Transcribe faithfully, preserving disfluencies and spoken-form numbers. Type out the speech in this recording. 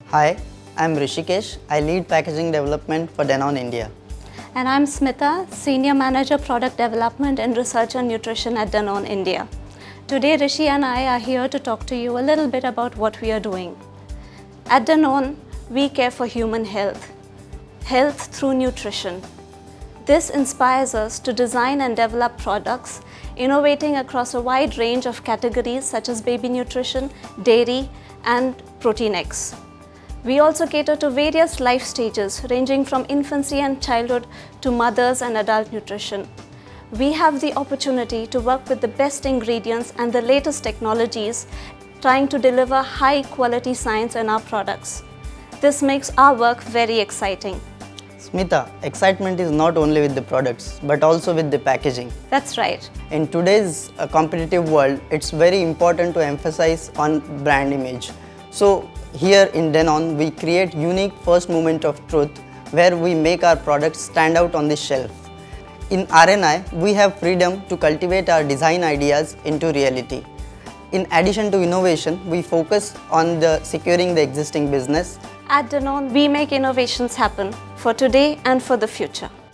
Hi, I'm Rishikesh. I lead packaging development for Danone India. And I'm Smita, Senior Manager Product Development and Research on Nutrition at Danone India. Today, Rishi and I are here to talk to you a little bit about what we are doing. At Danone, we care for human health, health through nutrition. This inspires us to design and develop products, innovating across a wide range of categories such as baby nutrition, dairy, and protein X. We also cater to various life stages ranging from infancy and childhood to mothers and adult nutrition. We have the opportunity to work with the best ingredients and the latest technologies, trying to deliver high quality science in our products. This makes our work very exciting. Smita, excitement is not only with the products but also with the packaging. That's right. In today's uh, competitive world, it's very important to emphasize on brand image. So here in Danone, we create unique first moment of truth where we make our products stand out on the shelf. In R and I, we have freedom to cultivate our design ideas into reality. In addition to innovation, we focus on the securing the existing business. At Danone, we make innovations happen for today and for the future.